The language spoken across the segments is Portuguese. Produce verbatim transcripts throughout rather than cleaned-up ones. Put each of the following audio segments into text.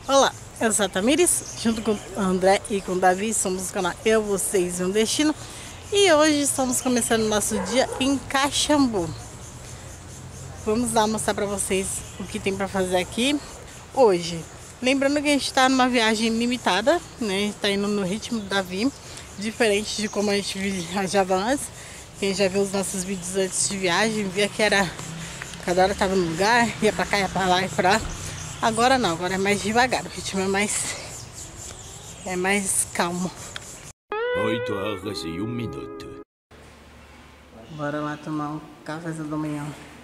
Olá, eu sou a Tamires, junto com o André e com o Davi, somos o canal Eu, Vocês e um Destino. E hoje estamos começando o nosso dia em Caxambu. Vamos lá mostrar para vocês o que tem para fazer aqui hoje. Lembrando que a gente está numa viagem limitada, né? A gente está indo no ritmo do Davi, diferente de como a gente viajava antes. Quem já viu os nossos vídeos antes de viagem, via que era... cada hora estava no lugar, ia para cá, ia para lá e para lá. Agora não, agora é mais devagar, o ritmo é mais... é mais calmo. oito horas e um minuto. Bora lá tomar um cafezão da manhã.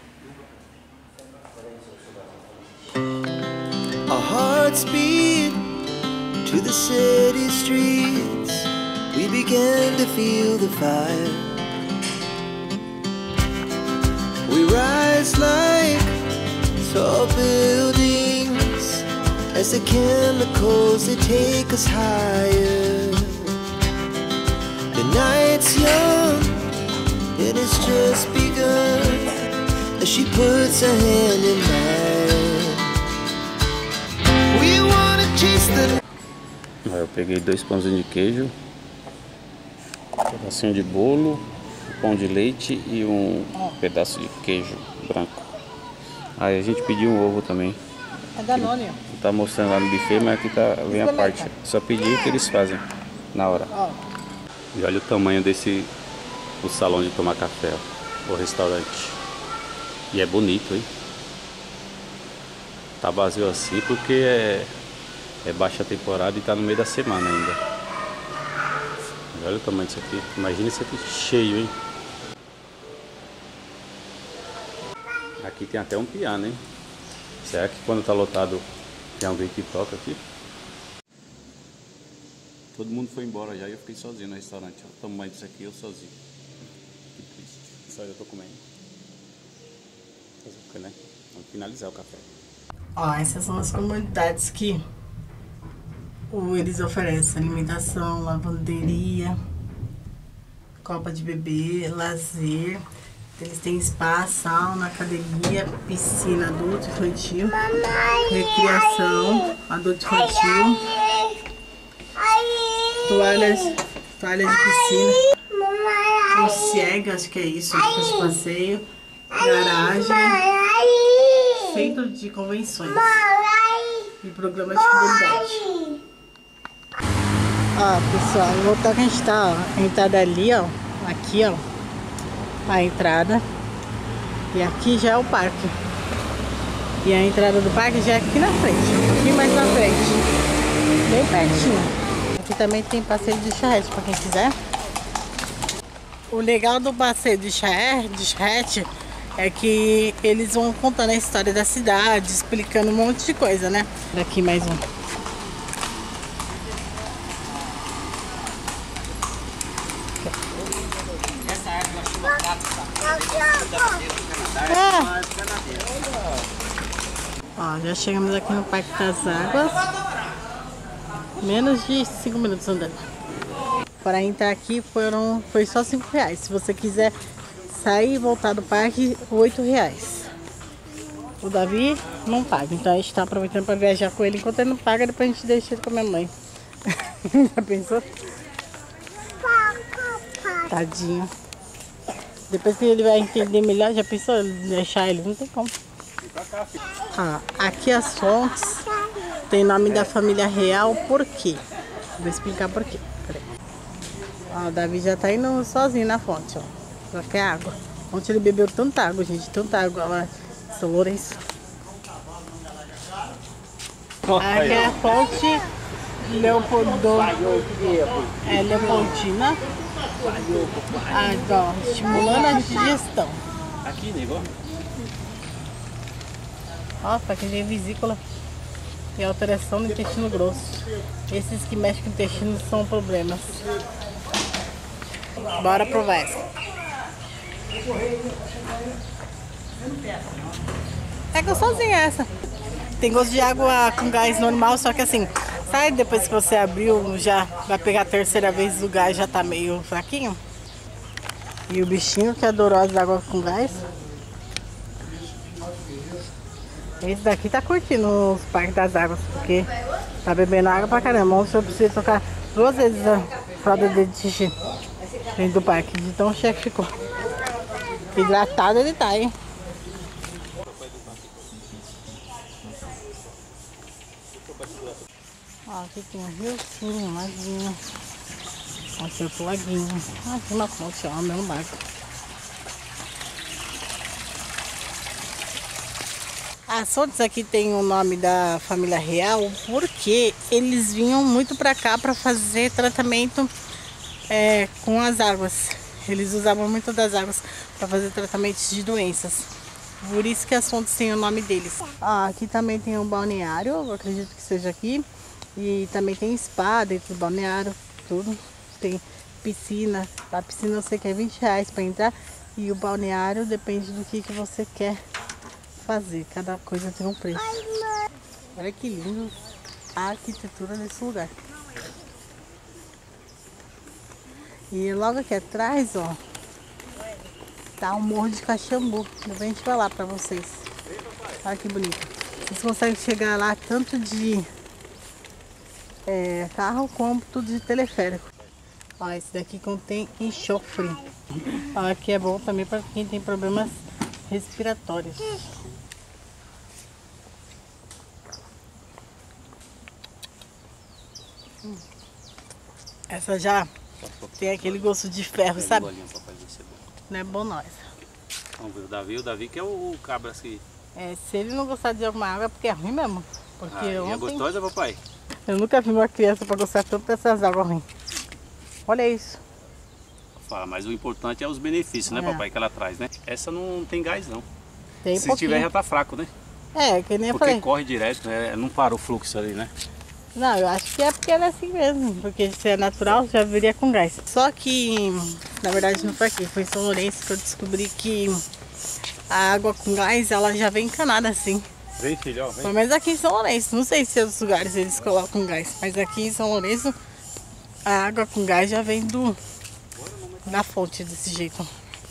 Our hearts beat to the city streets. We began to feel the fire. We rise like tall buildings as the chemicals they take us higher. The night's young and it's just begun as she puts her hand in mine. We wanna chase the... Eu peguei dois pãozinhos de queijo, um pedacinho de bolo, um pão de leite e um pedaço de queijo branco. Aí a gente pediu um ovo também. É Danone. Não tá mostrando lá no buffet, mas aqui tá, vem a parte. Só pedir o que eles fazem na hora. Ó. E olha o tamanho desse o salão de tomar café, ó, o restaurante. E é bonito, hein? Tá vazio assim porque é, é baixa temporada e tá no meio da semana ainda. E olha o tamanho disso aqui. Imagina isso aqui cheio, hein? Aqui tem até um piano, hein? Será que quando tá lotado tem alguém que toca aqui? Todo mundo foi embora já e eu fiquei sozinho no restaurante. Olha o tamanho disso aqui, eu sozinho. Que triste. Só eu tô comendo. Fazer o que, né? Vamos finalizar o café. Ó, essas são as comunidades que o, eles oferecem: alimentação, lavanderia, copa de bebê, lazer. Eles têm spa, sauna, academia, piscina adulto, infantil, recreação, adulto infantil, toalhas, toalha de piscina, o ciega, acho que é isso, de passeio, garagem, centro de convenções e programa de fidelidade. Ó, pessoal, o local que a gente tá, ó, a entrada ali, ó, aqui, ó, a entrada, e aqui já é o parque, e a entrada do parque já é aqui na frente, um pouquinho mais na frente, bem pertinho. Aqui também tem passeio de charrete para quem quiser. O legal do passeio de charrete, de charrete é que eles vão contando a história da cidade, explicando um monte de coisa, né? Daqui mais um. É. Ó, já chegamos aqui no Parque das Águas. Menos de cinco minutos andando. Para entrar aqui foram, foi só cinco reais. Se você quiser sair e voltar do parque, oito reais. O Davi não paga, então a gente está aproveitando para viajar com ele. Enquanto ele não paga, depois a gente deixa ele com a minha mãe. Já pensou? Tadinho. Depois que ele vai entender melhor, já pensou deixar ele? Não tem como. Ah, aqui as fontes tem nome da família real, por quê? Vou explicar por quê. Peraí. Ó, o Davi já tá indo sozinho na fonte, ó. Só quer água. Ontem ele bebeu tanta água, gente, tanta água lá em São Lourenço. Aqui é a fonte Leopoldo, é Leopoldina. Ah, então, estimulando a digestão. Aqui, nego. Ó, pra quem tem vesícula e alteração no intestino grosso. Esses que mexem com o intestino são problemas. Bora provar essa. É gostosinha essa. Tem gosto de água com gás normal, só que assim, sai depois que você abriu, já vai pegar a terceira vez, o gás já tá meio fraquinho. E o bichinho que adorou as águas com gás. Esse daqui tá curtindo os parques das águas, porque Tá bebendo água pra caramba. Ontem eu precisei trocar duas vezes a fralda dele de xixi dentro do parque. De tão cheio que ficou. Hidratado ele tá, hein? Ó, aqui tem um riozinho, um laguinho. Aqui é outro laguinho. Aqui uma fonte, ó, o mesmo barco. As fontes aqui tem o nome da família real porque eles vinham muito pra cá pra fazer tratamento é, com as águas. Eles usavam muito das águas pra fazer tratamentos de doenças. Por isso que as fontes têm o nome deles. Ah, aqui também tem um balneário, eu acredito que seja aqui. E também tem spa dentro do balneário, tudo. Tem piscina. A piscina você quer vinte reais pra entrar. E o balneário depende do que, que você quer fazer. Cada coisa tem um preço. Olha que lindo a arquitetura desse lugar. E logo aqui atrás, ó, tá o Morro de Caxambu. Depois a gente vai lá pra vocês. Olha que bonito. Vocês conseguem chegar lá tanto de é, carro quanto de teleférico. Ó, esse daqui contém enxofre. Ó, aqui é bom também para quem tem problemas respiratórios. Hum. Essa já tem aquele gosto de ferro, sabe? Não é bom não essa. Vamos ver o Davi, o Davi que é o cabra assim. É, se ele não gostar de alguma água é porque é ruim mesmo. Porque Ah, ontem... é gostosa, papai? Eu nunca vi uma criança para gostar tanto dessas águas ruins. Olha isso. Fala, mas o importante é os benefícios, né, É. papai, que ela traz, né? Essa não tem gás, não. Tem Se pouquinho. tiver já tá fraco, né? É, que nem eu Porque falei. corre direto, né? Não parou o fluxo ali, né? Não, eu acho que é porque ela é assim mesmo. Porque se é natural, já viria com gás. Só que, na verdade, não foi aqui. Foi em São Lourenço que eu descobri que a água com gás, ela já vem encanada assim. Vem, filho, ó, vem. Pelo menos aqui em São Lourenço. Não sei se em outros lugares eles colocam gás. Mas aqui em São Lourenço, a água com gás já vem do da fonte desse jeito.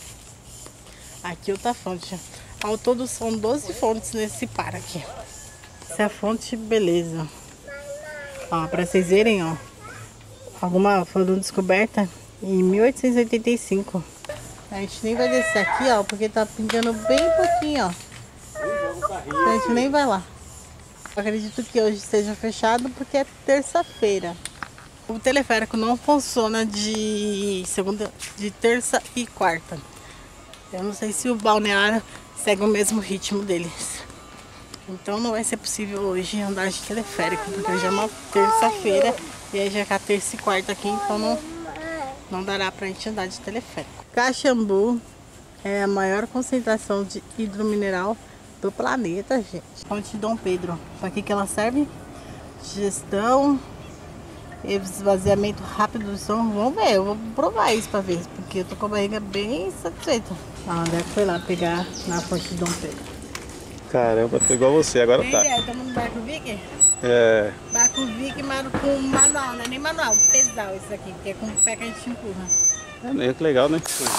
Aqui outra fonte. Ao todo são doze fontes nesse par aqui. Essa é a fonte, beleza. Ó, pra vocês verem, ó. Alguma foram descoberta em mil oitocentos e oitenta e cinco. A gente nem vai descer aqui, ó, porque tá pingando bem pouquinho, ó. Então a gente nem vai lá. Eu acredito que hoje esteja fechado porque é terça-feira. O teleférico não funciona de segunda, de terça e quarta. Eu não sei se o balneário segue o mesmo ritmo deles. Então não vai ser possível hoje andar de teleférico, porque hoje é uma terça-feira e aí já é a terça e quarta aqui, então não, não dará pra gente andar de teleférico. Caxambu é a maior concentração de hidromineral do planeta, gente. Fonte Dom Pedro. Para que que ela serve? Digestão, esvaziamento rápido do estômago. Vamos ver, eu vou provar isso para ver, porque eu tô com a barriga bem satisfeita. A André foi lá pegar na fonte Dom Pedro. Caramba, tô igual você, agora tá. Estamos no barco Viking? É. Barco Viking, mas com manual, não é nem manual, pesado isso aqui, porque é com o pé que a gente empurra. É meio que legal, né?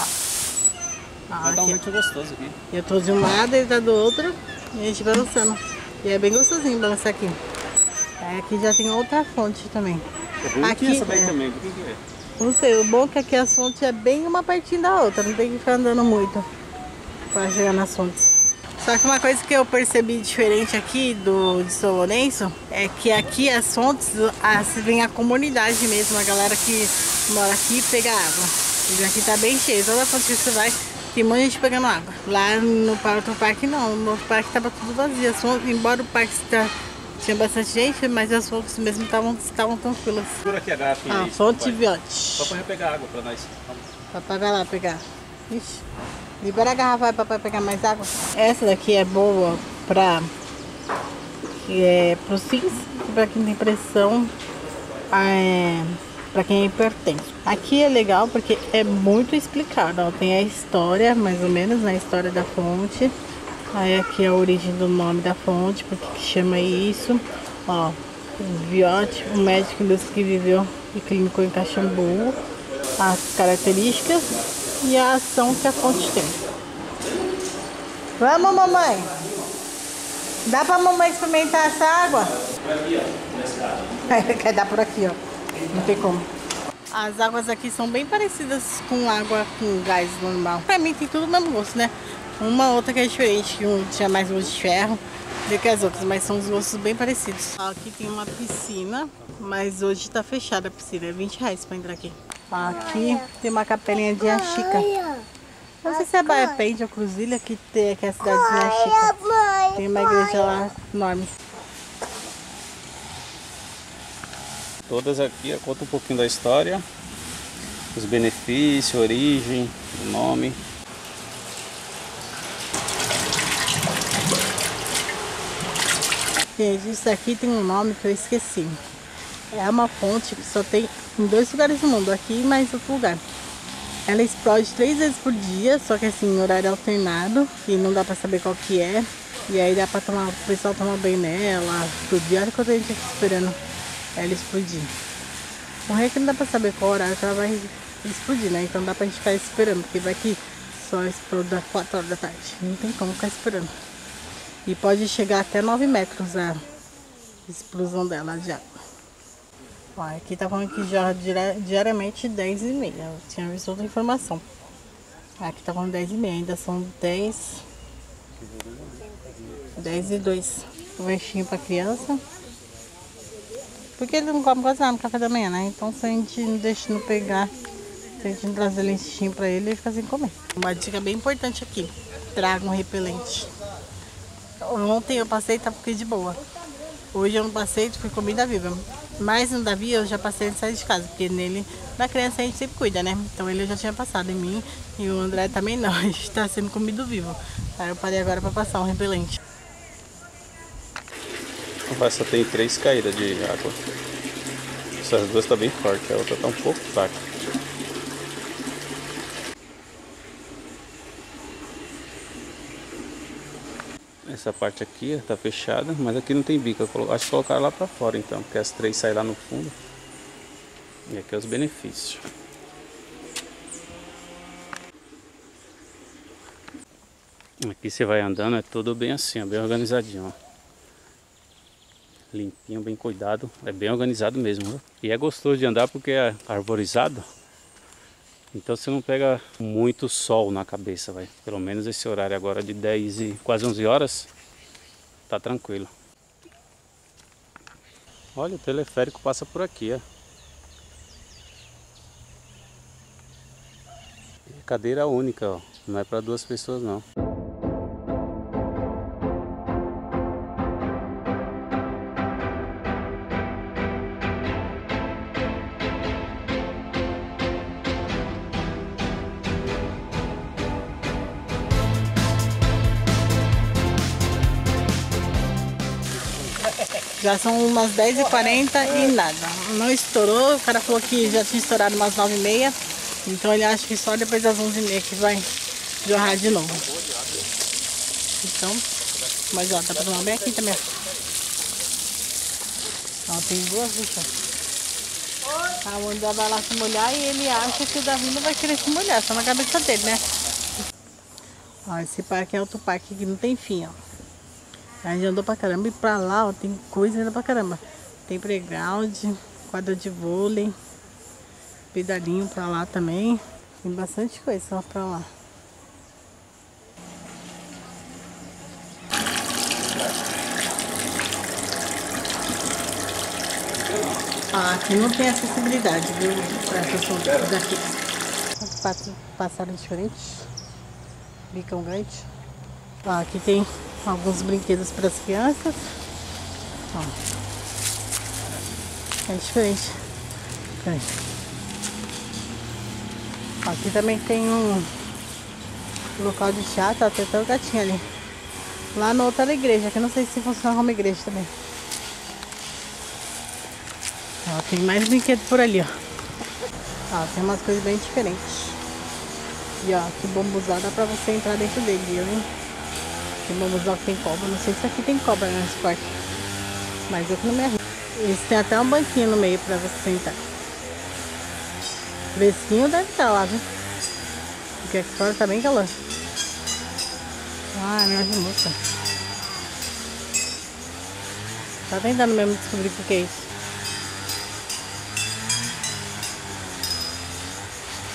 Ah, Vai dar um aqui. vento gostoso aqui. Eu tô de um lado, ele tá do outro, e a gente balançando. E é bem gostosinho balançar aqui. Aí aqui já tem outra fonte também. Aqui essa daí é, também, o que que é? Não sei, o bom é que aqui as fontes é bem uma pertinho da outra, não tem que ficar andando muito pra chegar nas fontes. Só que uma coisa que eu percebi diferente aqui do, de São Lourenço é que aqui as fontes, as, vem a comunidade mesmo, a galera que mora aqui pega água. E aqui tá bem cheio, toda fonte que você vai, tem um monte de gente pegando água. Lá no outro parque não, no outro parque tava tudo vazio, as fontes, embora o parque tá, tinha bastante gente, mas as fontes mesmo estavam tranquilas. Segura aqui a garrafinha. Ah, aí, fonte papai. Viote. Só pra pegar água pra nós. Vamos. Papai vai lá pegar. Ixi. Libera a garrafa aí, papai pegar mais água. Essa daqui é boa pra é, pro rins, pra quem tem pressão, é, pra quem é hipertenso. Aqui é legal porque é muito explicado, ó. Tem a história, mais ou menos, né? A história da fonte. Aí aqui é a origem do nome da fonte, porque que chama isso. Ó, Viote, o médico que viveu e clínico em Caxambu. As características e a ação que a fonte tem. Vamos, mamãe? Dá pra mamãe experimentar essa água? Quer dar por aqui, ó. Não tem como. As águas aqui são bem parecidas com água com gás normal. Pra mim tem tudo o mesmo gosto, né? Uma outra que é diferente, que um tinha mais gosto de ferro do que as outras, mas são os gostos bem parecidos. Aqui tem uma piscina, mas hoje tá fechada a piscina, é vinte reais pra entrar aqui. Aqui tem uma capelinha de Axica. Não sei se é Baia Pende ou Cruzilha, que, tem, que é a cidade de Axica. Tem uma igreja lá enorme. Todas aqui conta um pouquinho da história, os benefícios, origem, o nome. Gente, isso aqui tem um nome que eu esqueci. É uma fonte que só tem em dois lugares do mundo, aqui e mais outro lugar. Ela explode três vezes por dia, só que assim, em horário alternado, e não dá pra saber qual que é. E aí dá pra tomar, o pessoal tomar banho nela, explodir. Olha quanto a gente aqui esperando ela explodir. Morrer que não dá pra saber qual horário que ela vai explodir, né? Então dá pra gente ficar esperando, porque vai que só explode às quatro horas da tarde. Não tem como ficar esperando. E pode chegar até nove metros a explosão dela já. Ó, aqui tá falando que já diariamente dez e meia. Eu tinha visto outra informação. Aqui tá falando dez e meia, ainda são dez. dez e dois. Um lanchinho pra criança. Porque ele não come quase nada no café da manhã, né? Então se a gente não deixa não pegar, se a gente não trazer lanchinho pra ele, ele fica sem comer. Uma dica bem importante aqui: traga um repelente. Ontem eu passei e tá porque de boa. Hoje eu não passei, fui comida viva. Mas no Davi eu já passei antes de sair de casa, porque nele, da criança a gente sempre cuida, né? Então ele já tinha passado em mim e o André também não. A gente tá sendo comido vivo. Aí eu parei agora pra passar um repelente. Essa tem três caídas de água. Essas duas tá bem forte, a outra tá um pouco fraca. Essa parte aqui tá fechada, mas aqui não tem bico. Eu acho que colocaram lá pra fora então, porque as três saem lá no fundo. E aqui é os benefícios. Aqui você vai andando, é tudo bem assim, ó, bem organizadinho, ó. Limpinho, bem cuidado, é bem organizado mesmo, viu? E é gostoso de andar porque é arborizado. Então você não pega muito sol na cabeça, vai. Pelo menos esse horário agora de dez e quase onze horas, tá tranquilo. Olha, o teleférico passa por aqui, ó. Cadeira única, ó. Não é para duas pessoas não. Já são umas dez e quarenta e nada. Não estourou, o cara falou que já tinha estourado umas nove e meia. Então ele acha que só depois das onze e meia que vai jorrar de novo. Então, mas ó, dá pra tomar bem aqui também. Ó, tem duas bichas. A Wanda vai lá se molhar e ele acha que o Davi não vai querer se molhar, só na cabeça dele, né? Ó, esse parque é outro parque que não tem fim, ó. A gente andou pra caramba e pra lá, ó, tem coisa ainda pra caramba. Tem playground, quadra de vôlei, pedalinho pra lá também. Tem bastante coisa só pra lá. Ah, aqui não tem acessibilidade, viu? Pra pessoas daqui. Passaram diferentes. Bicão grande. Ah, aqui tem alguns brinquedos para as crianças. Ó. É diferente. Aqui. Aqui também tem um local de teatro, tem até o gatinho ali. Lá na outra igreja, que eu não sei se funciona como igreja também. Ó, tem mais brinquedo por ali, ó. Ó, tem umas coisas bem diferentes. E ó, que bombuzal dá pra você entrar dentro dele, viu, hein? Tem bombuzal que tem cobra, não sei se aqui tem cobra nesse parque. Mas eu que não me arrisco. Eles têm até um banquinho no meio pra você sentar. Fresquinho deve estar lá, viu? Porque aqui fora tá bem calor. Ah, minha moça. Tá tentando mesmo descobrir o que é isso.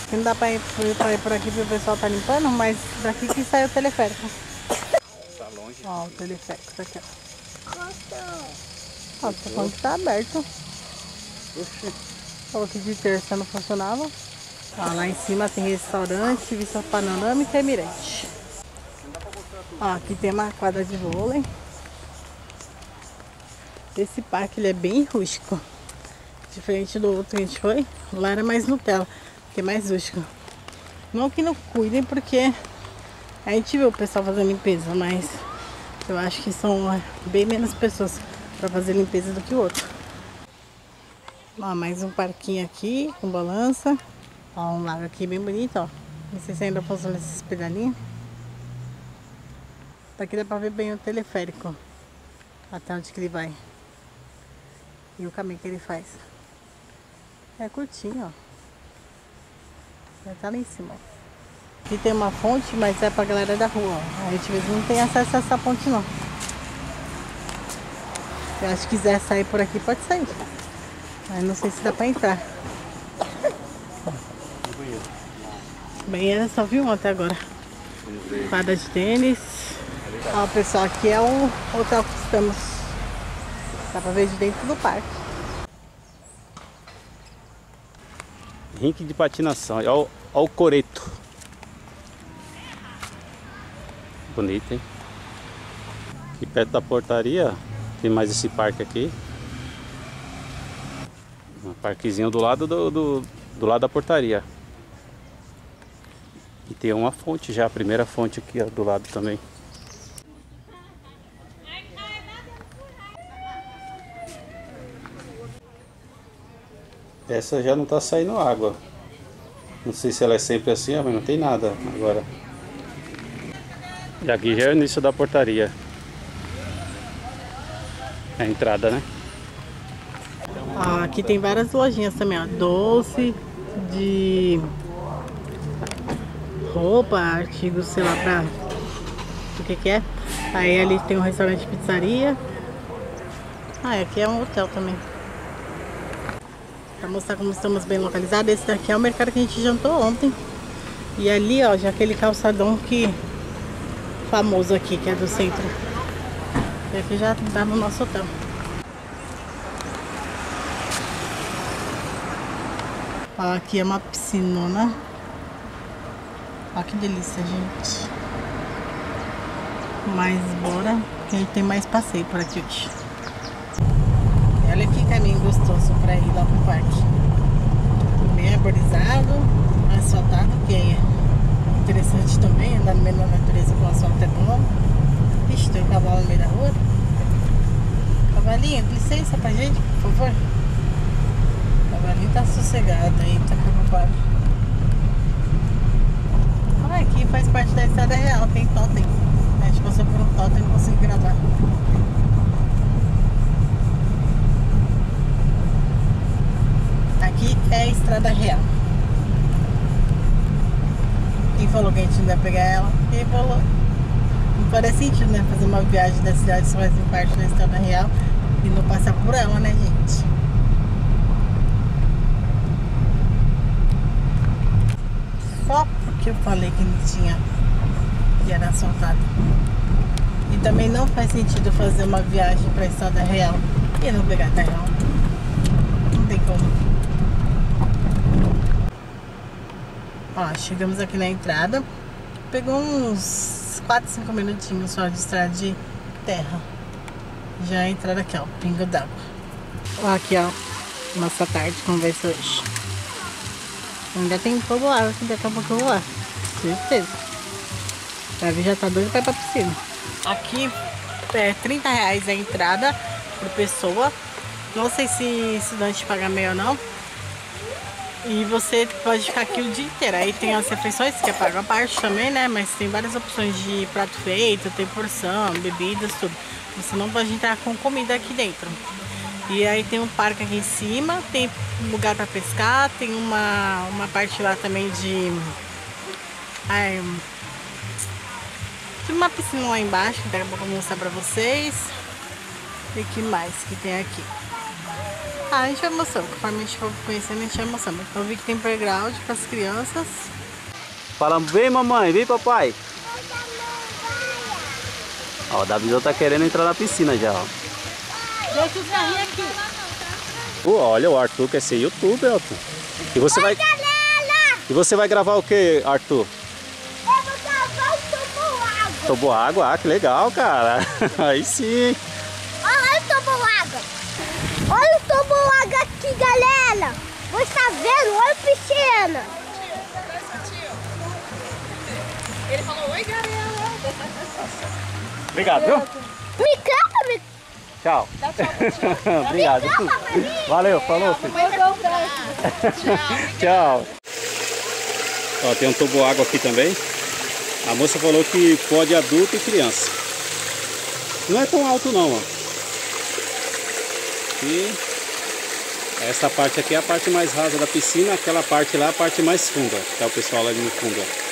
que não dá pra ir, pra ir por aqui porque o pessoal tá limpando, mas daqui que sai o teleférico. Tá longe. Ó, o teleférico tá aqui, ó. Ó, tá falando que tá aberto. Oxi. Falou que de terça não funcionava. Ó, lá em cima tem restaurante, vista panorâmica e mirante. Ó, aqui tem uma quadra de vôlei. Esse parque ele é bem rústico. Diferente do outro que a gente foi, lá era mais Nutella, que é mais rústico. Não que não cuidem, porque a gente viu o pessoal fazendo limpeza, mas eu acho que são bem menos pessoas para fazer limpeza do que o outro. Ó, mais um parquinho aqui com balança. Ó, um lago aqui bem bonito, ó. Não sei se ainda posso nesses pedalinhos. Daqui dá pra ver bem o teleférico, até onde que ele vai e o caminho que ele faz. É curtinho, ó. Já tá lá em cima, ó. Aqui tem uma fonte, mas é pra galera da rua, ó. A gente às vezes não tem acesso a essa ponte, não. Se eu acho que quiser sair por aqui, pode sair. Mas não sei se dá pra entrar. Banheiro só viu um até agora. Quadra de tênis. Ó, pessoal, aqui é o hotel que estamos. Dá pra ver de dentro do parque. Rink de patinação. Olha o, olha o coreto. Bonito, hein? Aqui perto da portaria tem mais esse parque aqui. Um parquezinho do lado do, do, do lado da portaria. E tem uma fonte já, a primeira fonte aqui ó, do lado também. Essa já não tá saindo água. Não sei se ela é sempre assim, mas não tem nada agora. E aqui já é o início da portaria. É a entrada, né? Ó, aqui tem várias lojinhas também, ó. Doce, de roupa, artigos, sei lá, pra o que que é. Aí ali tem um restaurante de pizzaria. Ah, e aqui é um hotel também. Pra mostrar como estamos bem localizados, esse daqui é o mercado que a gente jantou ontem. E ali, ó, já aquele calçadão que famoso aqui, que é do centro. E aqui já dá no nosso hotel. Ó, aqui é uma piscinona. Ó, que delícia, gente. Mas bora, que a gente tem mais passeio por aqui hoje. Olha que caminho gostoso pra ir lá pro parque. Bem arborizado, asfaltado, que é interessante também, andar no meio da natureza com asfalto é bom. Ixi, tem um cavalo no meio da rua. Cavalinho, licença pra gente, por favor. O cavalinho tá sossegado aí, tá preocupado. Ah, aqui faz parte da estrada real, tem totem. A gente passou por um totem e não consegui gravar. Aqui é a estrada real. Quem falou que a gente não ia pegar ela? Quem falou? Não parece sentido, né? Fazer uma viagem da cidade só faz parte da estrada real e não passar por ela, né, gente? Só porque eu falei que não tinha, que era asfaltado. E também não faz sentido fazer uma viagem pra estrada real e não pegar a real. Não tem como. Ó, chegamos aqui na entrada. Pegou uns quatro, cinco minutinhos só de estrada de terra. Já a entrada aqui, ó, pingo d'água. Ó, aqui, ó, nossa tarde conversa hoje. Ainda tem fogo lá, aqui daqui a pouco eu vou lá. Certeza. Davi já tá doido pra ir pra piscina. Aqui é trinta reais a entrada por pessoa. Não sei se estudante paga meio ou não. E você pode ficar aqui o dia inteiro. Aí tem as refeições que é pago a parte também, né? Mas tem várias opções de prato feito, tem porção, bebidas, tudo. Você não pode entrar com comida aqui dentro. E aí tem um parque aqui em cima, tem lugar para pescar, tem uma, uma parte lá também de... Ai, tem uma piscina lá embaixo, que daqui a pouco eu vou mostrar pra vocês. E o que mais que tem aqui? Ah, a gente vai mostrando, conforme a gente for conhecendo, a gente vai mostrando. Então eu vi que tem playground para as crianças. Fala, vem mamãe, vem papai. Ó, o Davizão tá querendo entrar na piscina já, ó. Deixa o carrinho aqui. Uh, olha, o Arthur quer ser youtuber, Arthur. E você vai... E você vai gravar o que, Arthur? Eu vou gravar o toboágua. Toboágua? Ah, que legal, cara. Aí sim. Olha o toboágua. Olha o toboágua aqui, galera. Você tá vendo? Olha a piscina. Ele falou, oi, galera. Obrigado, viu? Me canta, me Tchau. Dá tchau pro tio. Obrigado. Valeu, falou, filho. Tchau. Ó, tem um toboágua aqui também. A moça falou que pode adulto e criança. Não é tão alto não, ó. E essa parte aqui é a parte mais rasa da piscina, aquela parte lá é a parte mais funda. Tá o pessoal lá no fundo, ó.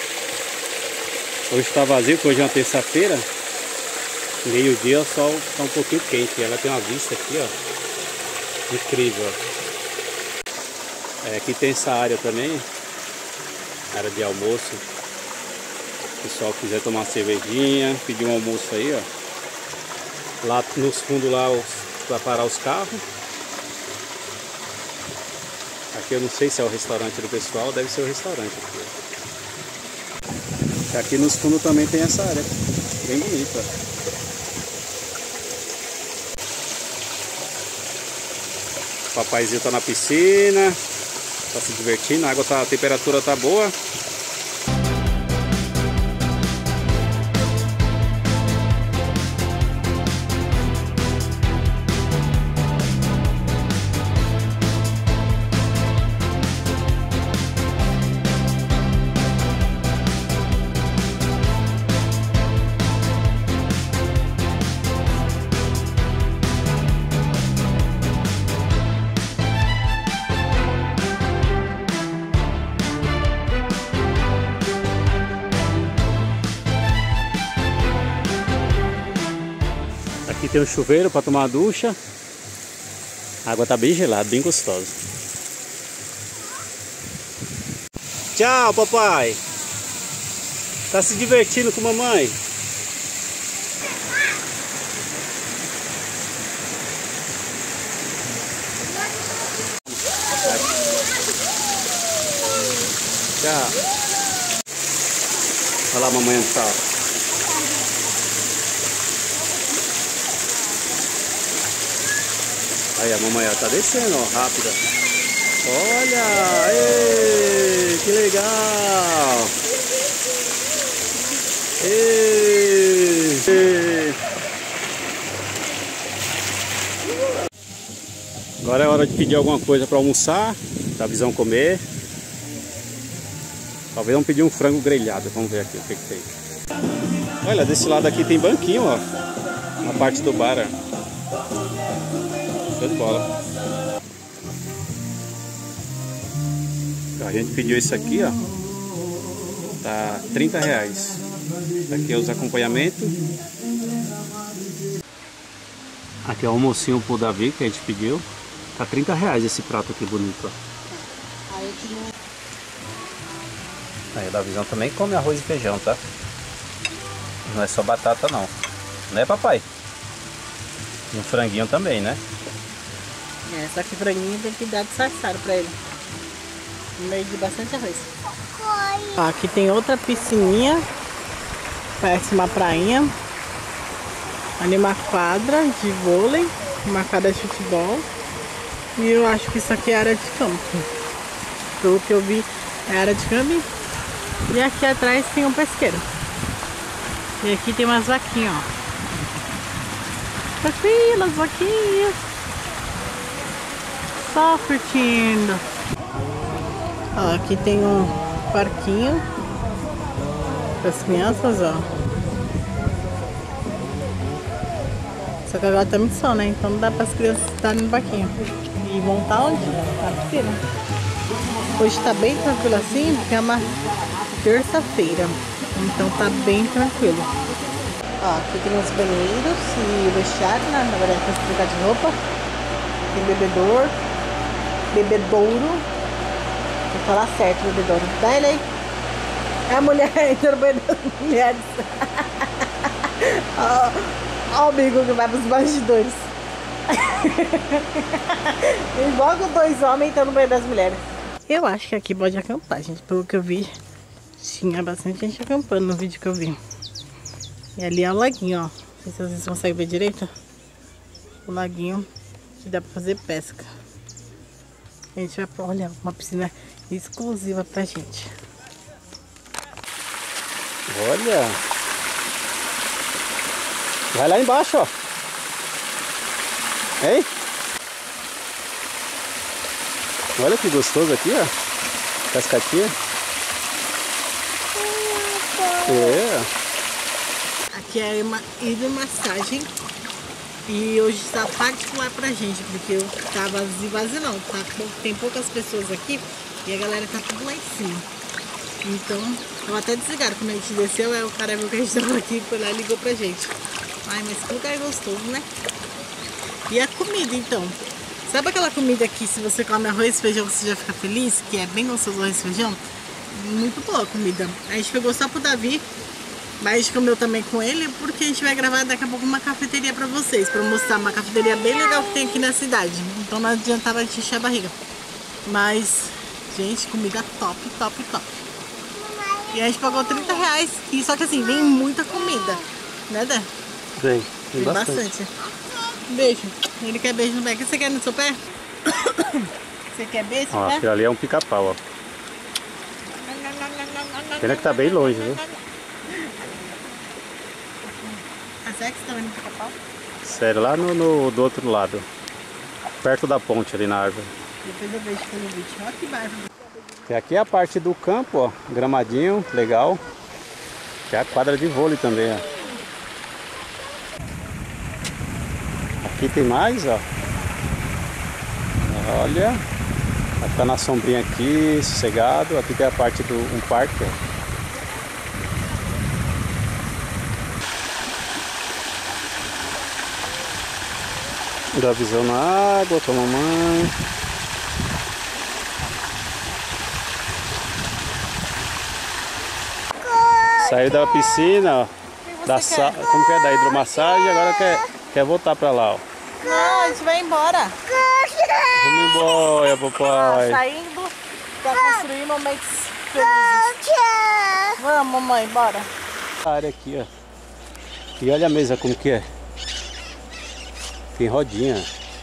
Hoje tá vazio, porque hoje é uma terça-feira. Meio dia o sol tá um pouquinho quente. Ela tem uma vista aqui, ó. Incrível, ó. É, aqui tem essa área também. Área de almoço. Se o pessoal quiser tomar uma cervejinha, pedir um almoço aí, ó. Lá nos fundos lá para parar os carros. Aqui eu não sei se é o restaurante do pessoal, deve ser o restaurante aqui. Aqui nos fundos também tem essa área, bem bonita. O papaizinho tá na piscina, tá se divertindo, a água tá, a temperatura tá boa. Aqui tem um chuveiro para tomar uma ducha. A água tá bem gelada, bem gostosa. Tchau, papai. Tá se divertindo com a mamãe? Tchau. Olha lá a mamãe onde tá. Aí a mamãe ó, tá descendo, ó, rápida. Olha, ei, que legal. Ei, ei. Agora é hora de pedir alguma coisa para almoçar, da visão comer. Talvez vamos pedir um frango grelhado, vamos ver aqui o que que tem. Olha, desse lado aqui tem banquinho, ó, na parte do bar, ó. Show de bola. A gente pediu isso aqui, ó. Tá trinta reais. Aqui é os acompanhamentos. Aqui é o almocinho pro Davi que a gente pediu. Tá trinta reais esse prato aqui bonito, ó. Aí o Davizão também come arroz e feijão, tá? Não é só batata não. Né, papai? E um franguinho também, né? É, só que franguinho tem que dar disfarçado pra ele. No meio de bastante arroz. Ó, aqui tem outra piscininha. Parece uma prainha. Ali uma quadra de vôlei. Uma quadra de futebol. E eu acho que isso aqui é área de campo. Pelo que eu vi, é área de campo. E aqui atrás tem um pesqueiro. E aqui tem umas vaquinhas, ó. Tranquilas, vaquinhas. Só curtindo. Ó, aqui tem um parquinho para as crianças, ó. Só que agora tá muito sol, né? Então não dá para as crianças estarem no parquinho. E montar onde? Na piscina. Hoje tá bem tranquilo assim, porque é uma terça-feira. Então tá bem tranquilo. Ó, aqui tem os banheiros e o vestiário, né? Na verdade, pra trocar de roupa. Tem bebedor. Bebedouro. Vou falar certo, bebedouro. Dá ele aí. É a mulher entra no banheiro das mulheres. Olha o amigo que vai pros bastidores. Igual com dois homens entrando no banheiro das mulheres. Eu acho que aqui pode acampar, gente. Pelo que eu vi, tinha bastante gente acampando no vídeo que eu vi. E ali é o laguinho, ó. Não sei se vocês conseguem ver direito. O laguinho que dá pra fazer pesca. A gente vai pra, olha, uma piscina exclusiva pra gente. Olha. Vai lá embaixo, ó. Hein? Olha que gostoso aqui, ó. Cascatinha. É. Aqui é uma hidromassagem. E hoje está particular pra gente, porque tá vazio, vazio não. Tá, tem poucas pessoas aqui e a galera tá tudo lá em cima. Então, eu até desligaram quando a gente desceu, é o cara viu que a gente tava aqui, foi lá e ligou pra gente. Ai, mas que lugar gostoso, né? E a comida, então. Sabe aquela comida que se você come arroz e feijão você já fica feliz? Que é bem gostoso o arroz e feijão? Muito boa a comida. A gente pegou só pro Davi, mas a gente comeu também com ele, porque a gente vai gravar daqui a pouco uma cafeteria pra vocês, pra mostrar uma cafeteria bem legal que tem aqui na cidade. Então não adiantava a gente encher a barriga. Mas, gente, comida top, top, top. E a gente pagou trinta reais, e só que assim, vem muita comida, né, Dé? Vem, Tem bastante. bastante. Beijo. Ele quer beijo no pé. O que você quer no seu pé? Você quer beijo no ó, pé? aquilo ali é um pica-pau, ó. Pena que tá bem longe, viu? A Zex também no pica-pau? Sério, lá no, no, do outro lado. Perto da ponte ali na árvore. Depois eu vejo pelo vídeo. Olha que bairro. E aqui é a parte do campo, ó. Gramadinho, legal. Que é a quadra de vôlei também, ó. Aqui tem mais, ó. Olha. Vai ficar na sombrinha aqui, sossegado. Aqui tem a parte do um parque, ó. Dá visão na água, toma mamãe. Saiu da piscina, ó. Da sa... Como que é? Da hidromassagem, agora quer, quer voltar pra lá, ó. Não, a gente vai embora. Vamos embora, papai. Saindo pra construir momentos felizes. Vamos, mamãe, bora. A área aqui, ó. E olha a mesa como que é. Tem rodinha.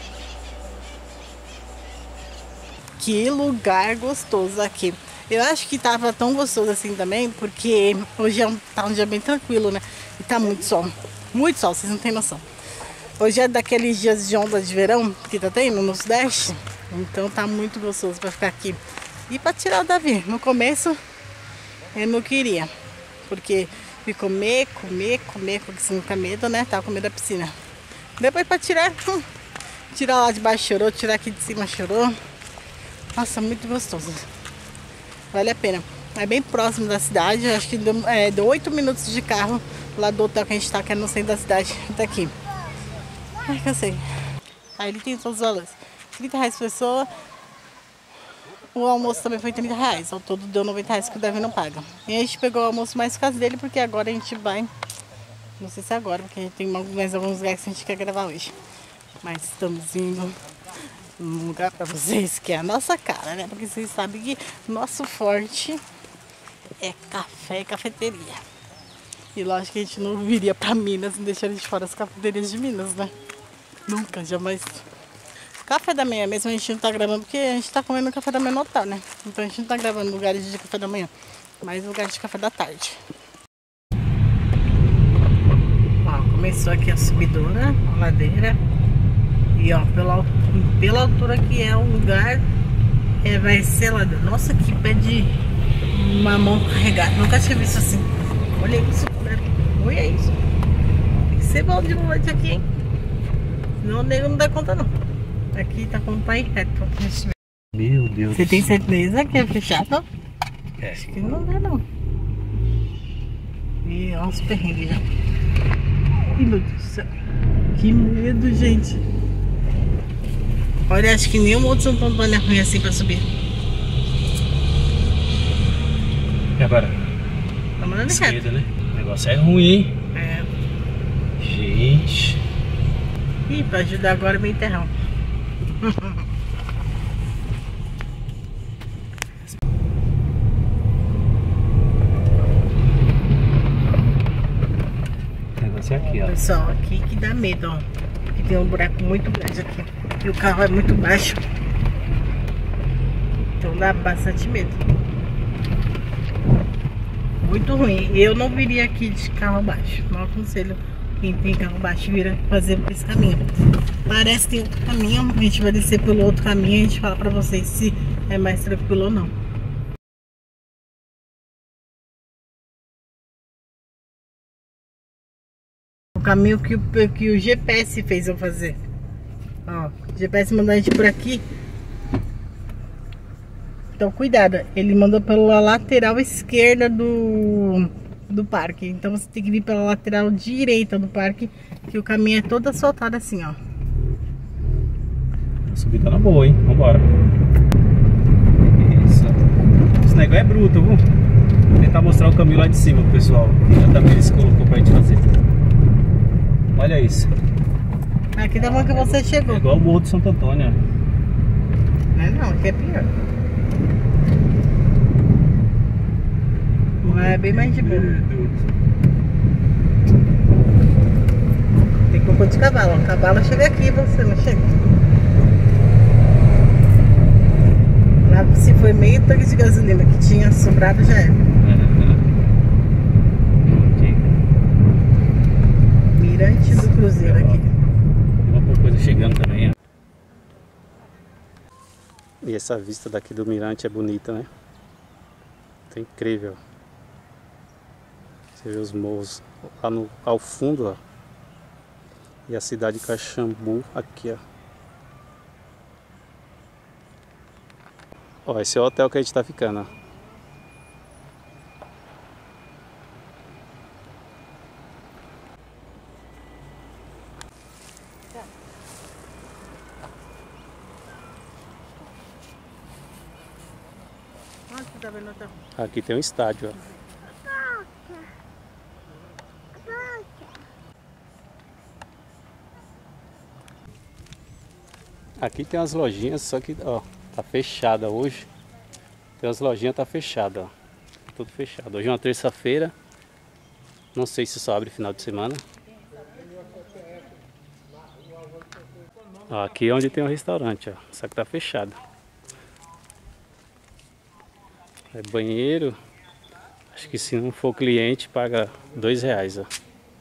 Que lugar gostoso aqui. Eu acho que tava tão gostoso assim também, porque hoje é um, tá um dia bem tranquilo, né? E tá muito sol. Muito sol, vocês não tem noção. Hoje é daqueles dias de onda de verão que tá tendo no Sudeste. Então tá muito gostoso pra ficar aqui. E pra tirar o Davi. No começo eu não queria. Porque fui comer, comer, comer, porque você não fica medo, né? Tava com medo da piscina. Depois pra tirar, hum, tirar lá de baixo chorou, tirar aqui de cima chorou. Nossa, muito gostoso. Vale a pena. É bem próximo da cidade. Acho que deu, é, deu oito minutos de carro lá do hotel que a gente tá, que é no centro da cidade. Tá aqui. Ai, cansei. Aí ele tem todos os valores. trinta reais por pessoa. O almoço também foi trinta reais. Ao todo deu noventa reais que o Davi não paga. E a gente pegou o almoço mais por causa dele, porque agora a gente vai... Não sei se é agora, porque a gente tem mais alguns lugares que a gente quer gravar hoje. Mas estamos indo num lugar pra vocês que é a nossa cara, né? Porque vocês sabem que nosso forte é café e cafeteria. E lógico que a gente não viria pra Minas e deixaria de fora as cafeterias de Minas, né? Nunca, jamais. Café da manhã mesmo a gente não tá gravando, porque a gente tá comendo café da manhã no hotel, né? Então a gente não tá gravando lugares de café da manhã, mas lugares de café da tarde. Ó, começou aqui a subidona, a ladeira. E ó, pela, pela altura que é o lugar, é, vai ser ladeira. Nossa, que pé de mamão carregado. Nunca tinha visto assim. Olha isso, né? Olha isso. Tem que ser bom de volante aqui, hein? Senão o nego não dá conta, não. Aqui tá com o pai reto. Meu Deus. Você tem certeza que é fechado? É. Acho que não dá, não. E olha os perrengues já. Ih, meu Deus do céu. Que medo, gente. Olha, acho que nenhum outro Santo Antônio é ruim assim pra subir. E agora? Tá mandando Esquerda, né? O negócio é ruim, hein? É. Gente. Ih, pra ajudar agora vem enterrar. O negócio é aqui, ó. Pessoal, aqui que dá medo, ó. Aqui tem um buraco muito grande aqui. E o carro é muito baixo. Então dá bastante medo. Muito ruim. Eu não viria aqui de carro baixo. Não aconselho quem tem carro baixo vir fazer por esse caminho. Parece que tem outro caminho. A gente vai descer pelo outro caminho e a gente fala pra vocês se é mais tranquilo ou não. O caminho que o, que o G P S fez eu fazer. Ó, o G P S mandou a gente por aqui. Então cuidado, ele mandou pela lateral esquerda do, do parque. Então você tem que vir pela lateral direita do parque, que o caminho é todo asfaltado assim, ó. A subida na boa, hein? Vambora. Isso. Esse negócio é bruto, viu? Vou tentar mostrar o caminho lá de cima pro pessoal. Já também eles colocou pra gente fazer. Olha isso. Aqui da que você chegou. É igual o Morro de Santo Antônio. Não é não, aqui é pior. É bem mais de boa. Tem cocô de cavalo. O cavalo chega aqui, você não chega. Lá se foi meio tanque de gasolina que tinha sobrado, já é. Mirante do Cruzeiro aqui. Uma coisa chegando também, ó. E essa vista daqui do mirante é bonita, né? Tá incrível. Você vê os morros lá no, ao fundo, ó. E a cidade de Caxambu aqui, ó. Ó, esse é o hotel que a gente tá ficando, ó. Aqui tem um estádio, ó. Aqui tem umas lojinhas, só que, ó, tá fechada hoje. Tem umas lojinhas, tá fechada, ó. Tudo fechado. Hoje é uma terça-feira. Não sei se só abre final de semana. Ó, aqui é onde tem um restaurante, ó. Só que tá fechado. É banheiro. Acho que se não for cliente, paga dois reais, ó.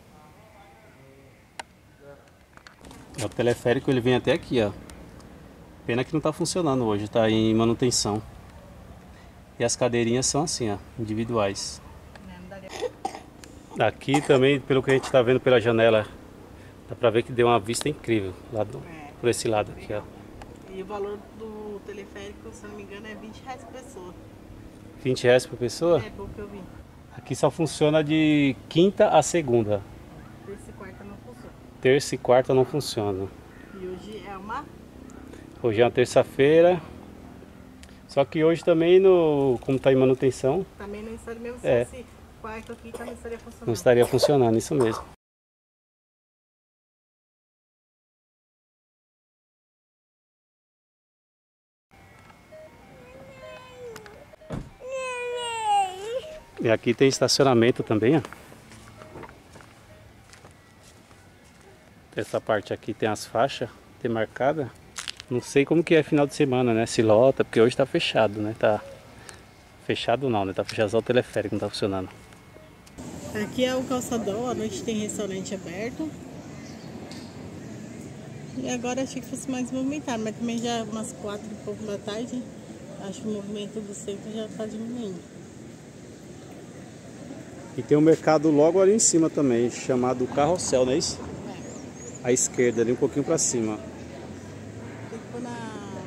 O teleférico ele vem até aqui, ó. Pena que não tá funcionando hoje, tá em manutenção. E as cadeirinhas são assim, ó, individuais. Aqui também, pelo que a gente tá vendo pela janela, dá pra ver que deu uma vista incrível lá do, é. Por esse lado aqui, ó. E o valor do teleférico, se não me engano, é vinte reais por pessoa. vinte reais por pessoa? É, pouco que eu vi. Aqui só funciona de quinta a segunda. Terça e quarta não funciona. Terça e quarta não funciona. E hoje é uma... Hoje é uma terça-feira. Só que hoje também, no, como está em manutenção... Também não estaria mesmo se é. fosse quarta ou quinta, não estaria funcionando. Não estaria funcionando, isso mesmo. E aqui tem estacionamento também, ó. Essa parte aqui tem as faixas, tem marcada. Não sei como que é final de semana, né? Se lota, porque hoje tá fechado, né? Tá fechado não, né? Tá fechado só o teleférico, não tá funcionando. Aqui é o calçadão, à noite tem restaurante aberto. E agora achei que fosse mais movimentado, mas também já é umas quatro e pouco da tarde. Acho que o movimento do centro já tá diminuindo. E tem um mercado logo ali em cima também, chamado Carrossel, não é isso? É. À esquerda, ali um pouquinho pra cima. Tem que pôr na...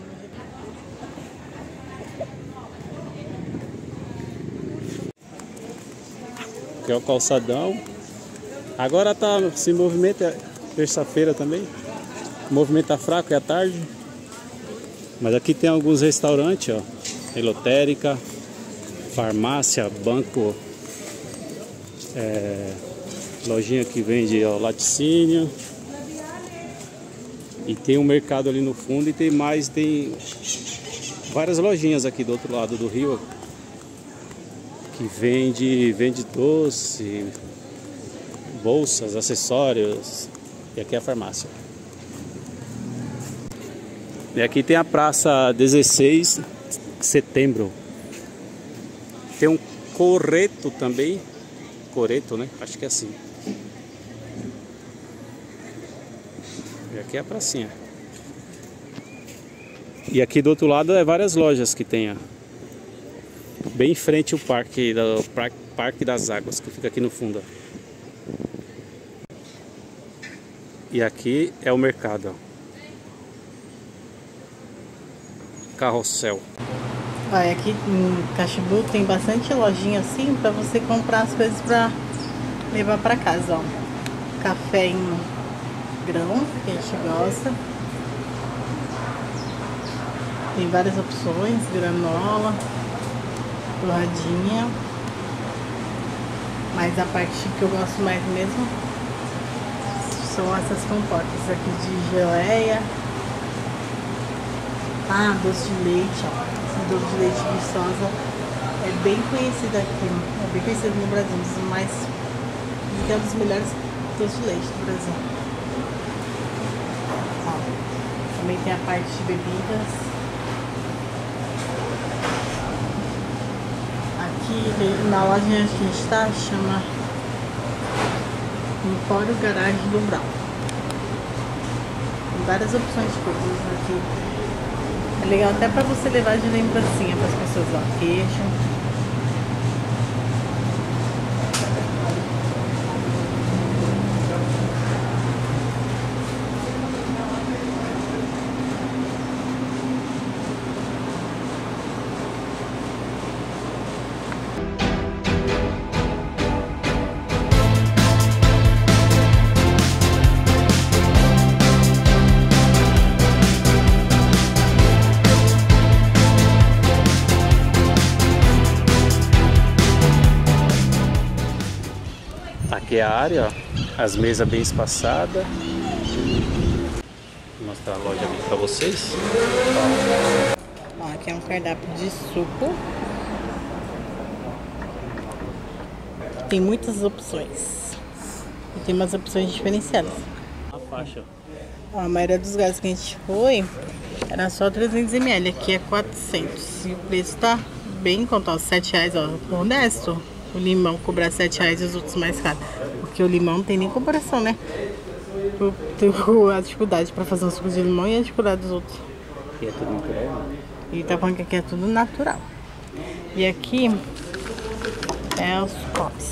Aqui é o calçadão. Agora tá sem movimento, é terça-feira também. O movimento tá fraco, é à tarde. Mas aqui tem alguns restaurantes, ó. Lotérica, farmácia, banco, é, lojinha que vende ó, laticínio. E tem um mercado ali no fundo e tem mais, tem várias lojinhas aqui do outro lado do rio que vende, vende doce, bolsas, acessórios. E aqui é a farmácia. E aqui tem a praça dezesseis de setembro. Tem um coreto também. Coreto, né? Acho que é assim. E aqui é a pracinha. E aqui do outro lado é várias lojas que tem, ó. Bem em frente o parque, do Parque das Águas, que fica aqui no fundo, ó. E aqui é o mercado, ó. Carrossel. Olha, aqui em Caxambu tem bastante lojinha assim pra você comprar as coisas pra levar pra casa, ó. Café em grão, que a gente gosta. Tem várias opções, granola, torradinha. Mas a parte que eu gosto mais mesmo são essas compotas aqui de geleia. Ah, doce de leite, ó. Esse doce de leite Viçosa é bem conhecido aqui, é bem conhecido no Brasil, mas é um dos melhores doces de leite do Brasil. Ó, também tem a parte de bebidas. Aqui na loja que a gente está, chama Empório Garagem do Brau. Tem várias opções de coisas aqui. É legal até pra você levar de lembrancinha para as pessoas, ó, queijo. Aqui é a área, ó, as mesas bem espaçadas. Vou mostrar a loja aqui pra vocês. Ó, aqui é um cardápio de suco. Tem muitas opções. E tem umas opções diferenciadas. A faixa. Ó, a maioria dos lugares que a gente foi era só trezentos mililitros. Aqui é quatrocentos. E o preço tá bem em conta, ó, sete reais, ó, honesto. O limão cobrar sete reais e os outros mais caros. Porque o limão não tem nem comparação, né? Por a dificuldade pra fazer um suco de limão e a dificuldade dos outros. E é tudo natural. E tá falando que aqui é tudo natural. E aqui é os copos.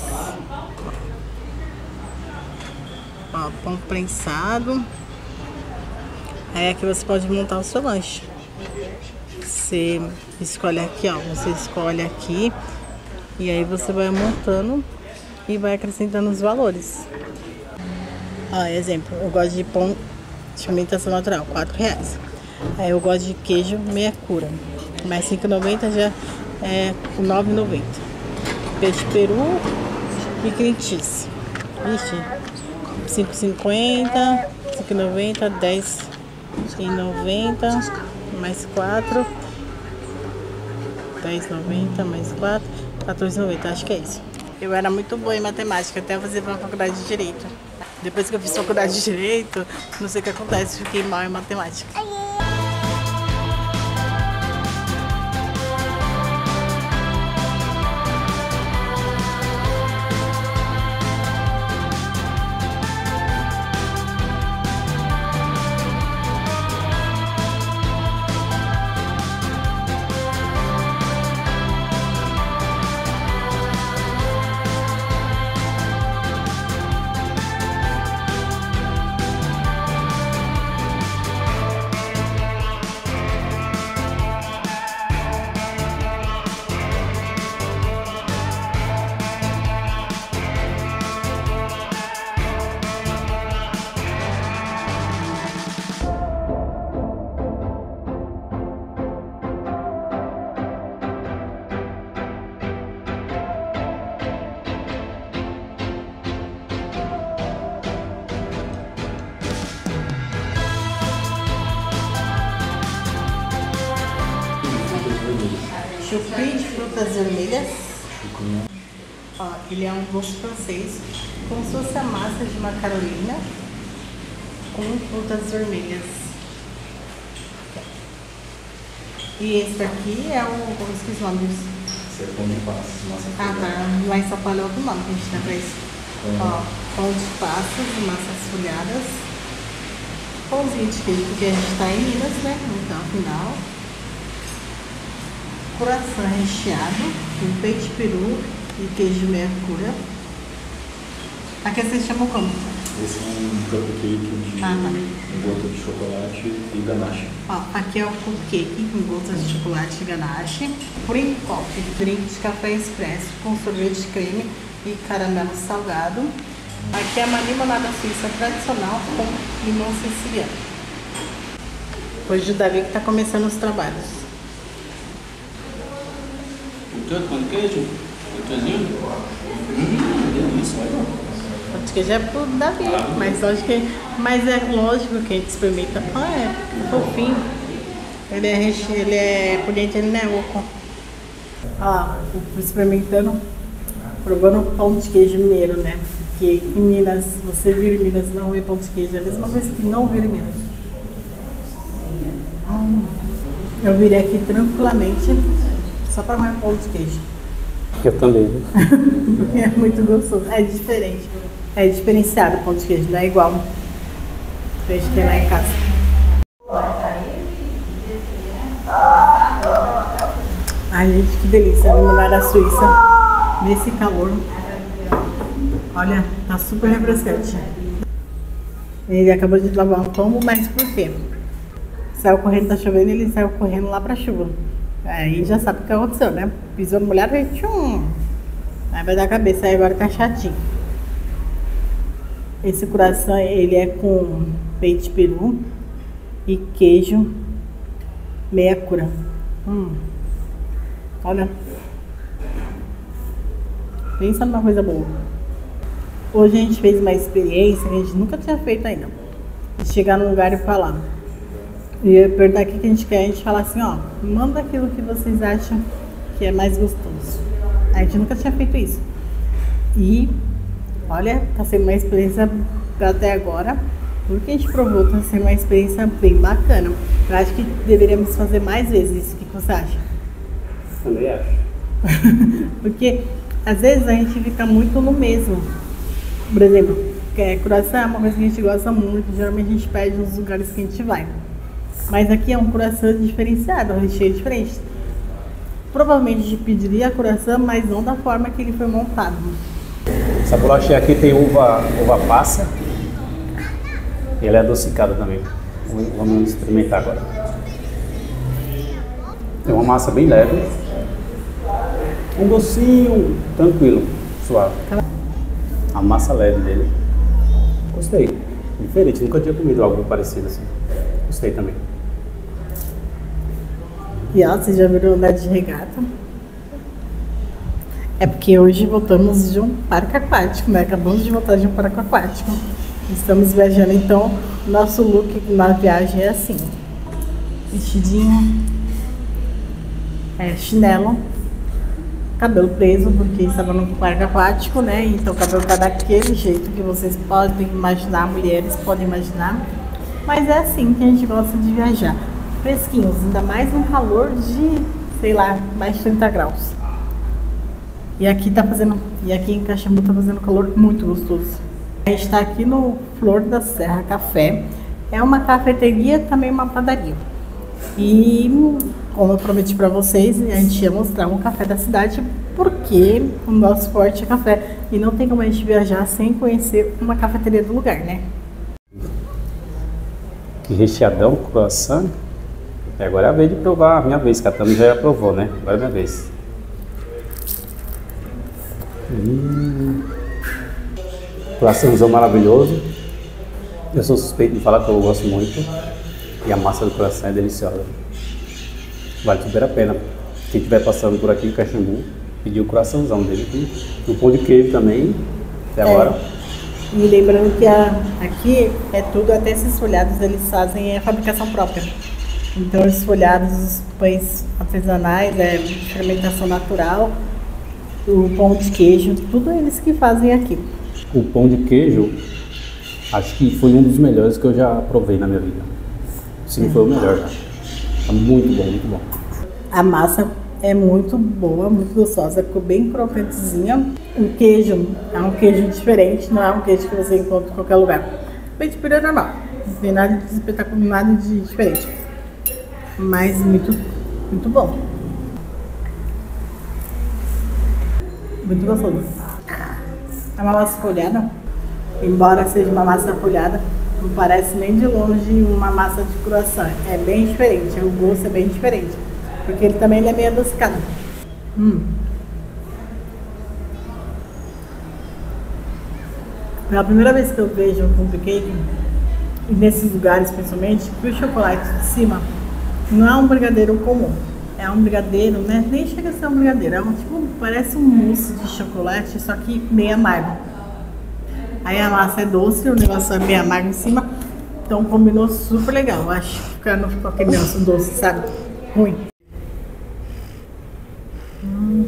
Ó, pão prensado. Aí aqui você pode montar o seu lanche. Você escolhe aqui, ó. Você escolhe aqui. E aí você vai montando e vai acrescentando os valores. Ó, exemplo, eu gosto de pão de fermentação natural, quatro reais. Aí eu gosto de queijo meia cura, mais cinco e noventa já é nove e noventa. Peixe peru e cream cheese. Ixi, cinco e cinquenta, cinco e noventa, dez e noventa, mais quatro. dez e noventa, mais quatro. quatorze e noventa, acho que é isso. Eu era muito boa em matemática, até fazer uma faculdade de Direito. Depois que eu fiz faculdade de Direito, não sei o que acontece, fiquei mal em matemática. Choupie de frutas vermelhas. Ó, ele é um doce francês, como se fosse a massa de uma carolina com frutas vermelhas. E esse daqui é o... como esqueci o nome disso? Esse é pão de passas, massa Ah, tá. Lá em São Paulo é outro nome que a gente dá pra isso. Uhum. Ó, pão de passas e massas folhadas. Pãozinho de queijo, porque a gente tá em Minas, né? Então, afinal. Coração recheado com peito de peru e queijo meia cura. Aqui vocês chamam como? Esse é um cupcake de Ah, tá. gota de chocolate e ganache. Ó, aqui é o cupcake com gotas de chocolate e ganache. Cream coffee, drink de café expresso com sorvete de creme e caramelo salgado. Aqui é uma limonada suíça tradicional com limão siciliano. Hoje o Davi que tá começando os trabalhos. O tanto pão de queijo? O queijinho? Hum, delícia, olha. Pão de queijo é pro Davi, mas lógico que, mas é lógico que a gente experimenta. Ah, é fofinho. Ele é reche... ele é por dentro, ele não é oco. Ó, eu experimentando, provando pão de queijo mineiro, né? Porque em Minas, você vir em Minas não vê pão de queijo, é a mesma coisa que não vir em Minas. Hum, eu virei aqui tranquilamente só para comer pão de queijo. Eu também. É muito gostoso, é diferente. É diferenciado o pão de queijo, não é igual que a gente tem lá em casa. Ai, gente, que delícia, limonada suíça nesse calor. Olha, tá super refrescante. Ele acabou de lavar um tombo, mas por quê? Saiu correndo, tá chovendo, ele saiu correndo lá pra chuva. Aí já sabe o que aconteceu, né? Pisou no molhado e tchum! Aí vai dar a cabeça, aí agora tá chatinho. Esse coração, ele é com peito de peru e queijo meia cura. Hum. Olha. Pensa numa coisa boa. Hoje a gente fez uma experiência que a gente nunca tinha feito ainda. De chegar num lugar e falar. E perguntar o que a gente quer, a gente fala assim, ó, manda aquilo que vocês acham que é mais gostoso. A gente nunca tinha feito isso. E, olha, tá sendo uma experiência até agora. Tudo que a gente provou tá sendo uma experiência bem bacana. Eu acho que deveríamos fazer mais vezes isso. O que você acha? Também acho. Porque, às vezes, a gente fica muito no mesmo. Por exemplo, é, coração é uma coisa que a gente gosta muito. Geralmente a gente pede nos lugares que a gente vai. Mas aqui é um coração diferenciado, um recheio diferente. Provavelmente a gente pediria coração, mas não da forma que ele foi montado. Essa bolachinha aqui tem uva, uva passa. E ela é adocicada também. Vamos experimentar agora. Tem uma massa bem leve. Um docinho tranquilo, suave. A massa leve dele. Gostei. Diferente, nunca tinha comido algo parecido assim. Gostei também. E ó, vocês já viram andar de regata? É porque hoje voltamos de um parque aquático, né? Acabamos de voltar de um parque aquático. Estamos viajando, então nosso look na viagem é assim. Vestidinho, é, chinelo, cabelo preso, porque estava no parque aquático, né? Então o cabelo tá daquele jeito que vocês podem imaginar, mulheres podem imaginar. Mas é assim que a gente gosta de viajar. Fresquinhos, ainda mais um calor de, sei lá, mais de trinta graus. E aqui tá fazendo, e aqui em Caxambu tá fazendo calor muito gostoso. A gente tá aqui no Flor da Serra Café. É uma cafeteria, também uma padaria. E, como eu prometi pra vocês, a gente ia mostrar um café da cidade, porque o nosso forte é café. E não tem como a gente viajar sem conhecer uma cafeteria do lugar, né? Que recheadão, croissant. E agora é a vez de provar, a minha vez, que a Tami já provou, né? Agora é a minha vez. Hum. Croissantzão maravilhoso. Eu sou suspeito de falar que eu gosto muito. E a massa do croissant é deliciosa. Vale super a pena. Quem estiver passando por aqui em Caxambu, pedir o croissantzão dele. O pão de queijo também, até É. agora. E lembrando que a, aqui é tudo, até esses folhados eles fazem a fabricação própria. Então os folhados, os pães artesanais, é, de fermentação natural, o pão de queijo, tudo eles que fazem aqui. O pão de queijo, acho que foi um dos melhores que eu já provei na minha vida. Sim, foi o melhor já. Tá muito bom, muito bom. A massa é muito boa, muito gostosa, ficou bem crocantezinha. O queijo é um queijo diferente, não é um queijo que você encontra em qualquer lugar. Bem de pira normal, não tem nada de espetáculo, nada de diferente. Mas muito, muito bom. Muito gostoso. É uma massa folhada, embora seja uma massa folhada, não parece nem de longe uma massa de croissant. É bem diferente, o gosto é bem diferente. Porque ele também ele é meio adocicado. Hum. É a primeira vez que eu vejo um cupcake, e nesses lugares principalmente, que o chocolate de cima não é um brigadeiro comum. É um brigadeiro, né? Nem chega a ser um brigadeiro. É um tipo, parece um mousse de chocolate, só que meio amargo. Aí a massa é doce, o negócio é meio amargo em cima. Então combinou super legal. Acho que não ficou aquele negócio doce, sabe? Ruim. Hum.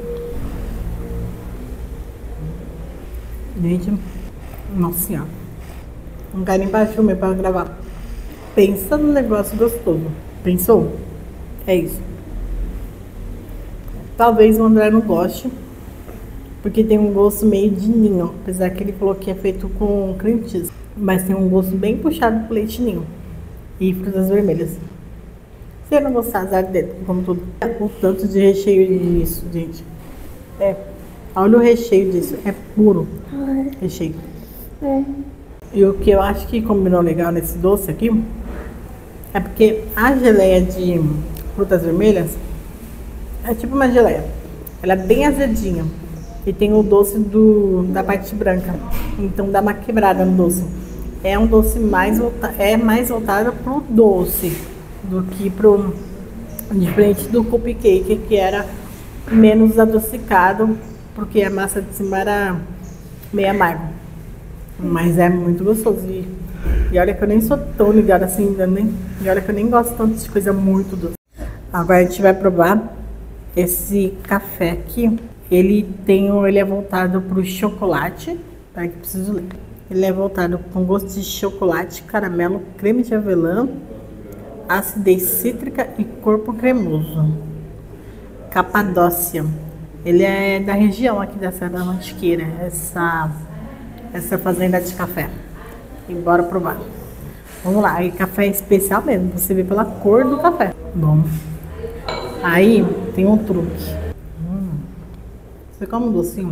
Gente, nossa senhora. Um carinho pra filme pra gravar. Pensa no negócio gostoso. Pensou? É isso. Talvez o André não goste, porque tem um gosto meio de ninho, apesar que ele falou que é feito com cream cheese, mas tem um gosto bem puxado pro leite ninho e frutas vermelhas. Se eu não gostar, azar dele, como tudo. O tanto de recheio disso, gente. É, olha o recheio disso, é puro recheio. É. E o que eu acho que combinou legal nesse doce aqui é porque a geleia de frutas vermelhas é tipo uma geleia. Ela é bem azedinha. E tem o doce do, da parte branca. Então dá uma quebrada no doce. É um doce mais voltado, é mais voltado pro doce do que pro... Diferente do cupcake, que era menos adocicado, porque a massa de cima era meio amarga. Mas é muito gostoso. E, e olha que eu nem sou tão ligada assim, nem, e olha que eu nem gosto tanto de coisa muito doce. Agora a gente vai provar esse café aqui. Ele tem, ele é voltado para o chocolate. Tá, que preciso ler. Ele é voltado com gosto de chocolate, caramelo, creme de avelã, acidez cítrica e corpo cremoso. Capadócia. Ele é da região aqui da Serra da Mantiqueira, essa, essa fazenda de café. E bora provar. Vamos lá, e café especial mesmo, você vê pela cor do café. Bom. Aí tem um truque. Hum. Você come um docinho.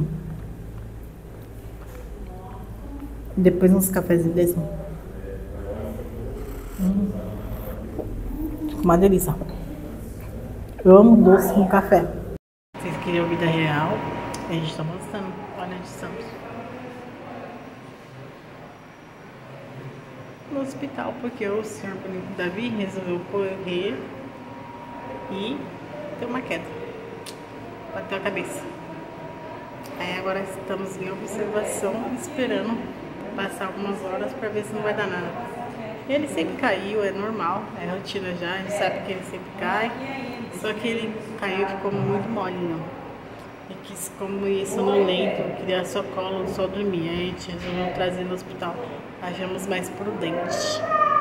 Depois uns cafezinhos desse. Hum. Fica uma delícia. Eu amo doce com café. Vocês queriam vida real? A gente tá mostrando. Olha onde estamos. No hospital, porque o senhor Davi resolveu correr e deu uma queda, bateu a cabeça. Aí agora estamos em observação, esperando passar algumas horas para ver se não vai dar nada. Ele sempre caiu, é normal, é rotina já, a gente sabe que ele sempre cai, só que ele caiu e ficou muito molinho. E quis, como ia sonolento, queria só colo, só dormir. Aí a gente resolveu trazer no hospital, achamos mais prudente.